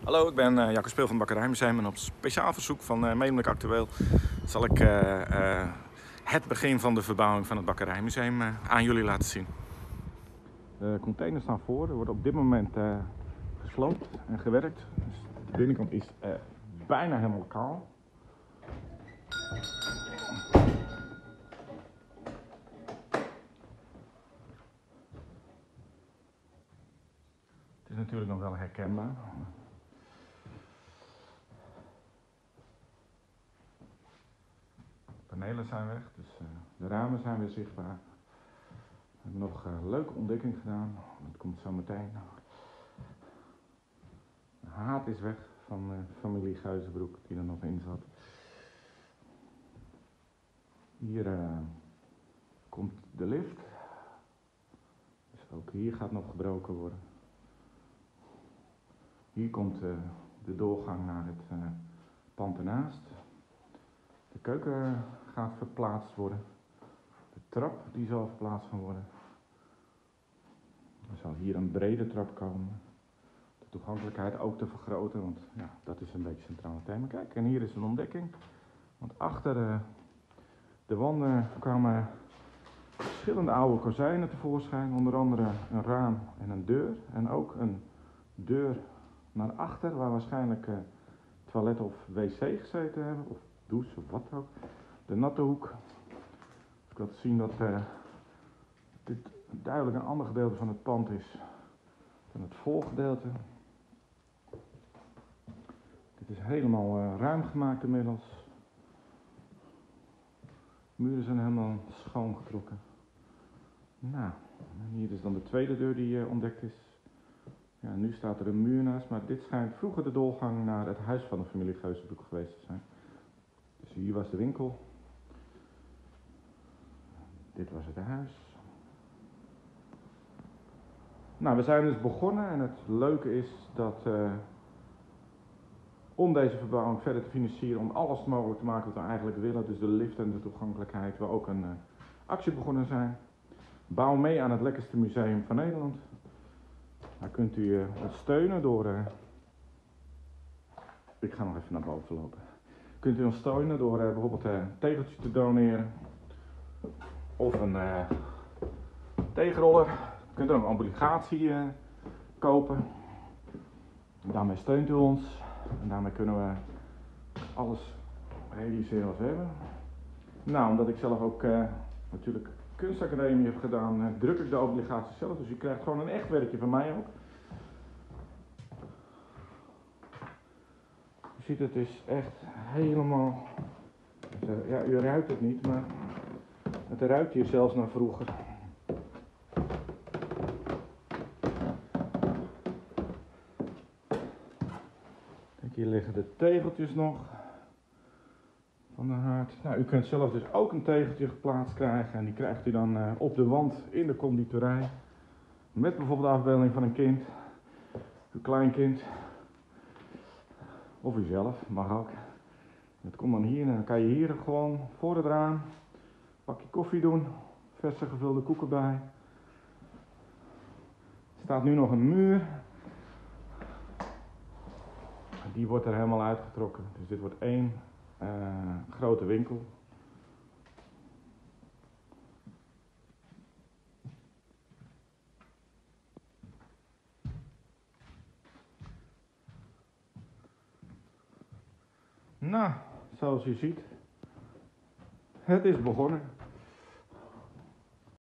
Hallo, ik ben Jacco Speel van het Bakkerijmuseum en op speciaal verzoek van Medemelijk Actueel zal ik het begin van de verbouwing van het Bakkerijmuseum aan jullie laten zien. De containers staan voor, er wordt op dit moment gesloopt en gewerkt. Dus de binnenkant is bijna helemaal kaal. Het is natuurlijk nog wel herkenbaar. De panelen zijn weg, dus de ramen zijn weer zichtbaar. We hebben nog een leuke ontdekking gedaan, dat komt zo meteen. De haat is weg van familie Geuzenbroek die er nog in zat. Hier komt de lift, dus ook hier gaat nog gebroken worden. Hier komt de doorgang naar het pand ernaast. De keuken gaat verplaatst worden. De trap die zal verplaatst gaan worden. Er zal hier een brede trap komen. De toegankelijkheid ook te vergroten, want ja, dat is een beetje het centrale thema. Kijk, en hier is een ontdekking. Want achter de wanden kwamen verschillende oude kozijnen tevoorschijn. Onder andere een raam en een deur. En ook een deur naar achter, waar waarschijnlijk toilet of wc gezeten hebben. Of douche of wat ook. De natte hoek. Ik wil zien dat dit duidelijk een ander gedeelte van het pand is dan het voorgedeelte. Dit is helemaal ruim gemaakt inmiddels. De muren zijn helemaal schoongetrokken. Nou, hier is dan de tweede deur die ontdekt is. Ja, nu staat er een muur naast, maar dit schijnt vroeger de doorgang naar het huis van de familie Geuzenbroek geweest te zijn. Dus hier was de winkel. Dit was het huis. Nou, we zijn dus begonnen en het leuke is dat om deze verbouwing verder te financieren, om alles mogelijk te maken wat we eigenlijk willen, dus de lift en de toegankelijkheid, we ook een actie begonnen zijn. Bouw mee aan het lekkerste museum van Nederland. Daar kunt u ons steunen door, ik ga nog even naar boven lopen. Kunt u ons steunen door bijvoorbeeld een tegeltje te doneren of een tegenroller. U kunt ook een obligatie kopen. Daarmee steunt u ons en daarmee kunnen we alles realiseren wat we hebben. Nou, omdat ik zelf ook natuurlijk kunstacademie heb gedaan, druk ik de obligaties zelf. Dus u krijgt gewoon een echt werkje van mij ook. U ziet, het is echt helemaal, ja, u ruikt het niet, maar het ruikt hier zelfs naar vroeger. Kijk, hier liggen de tegeltjes nog van de haard. Nou, u kunt zelf dus ook een tegeltje geplaatst krijgen en die krijgt u dan op de wand in de conditorij. Met bijvoorbeeld de afbeelding van een kind, uw kleinkind. Of u zelf, mag ook. Het komt dan hier en dan kan je hier gewoon voor het raam een bakje koffie doen. Verse gevulde koeken bij. Er staat nu nog een muur. Die wordt er helemaal uitgetrokken. Dus dit wordt één grote winkel. Nou, zoals u ziet, het is begonnen.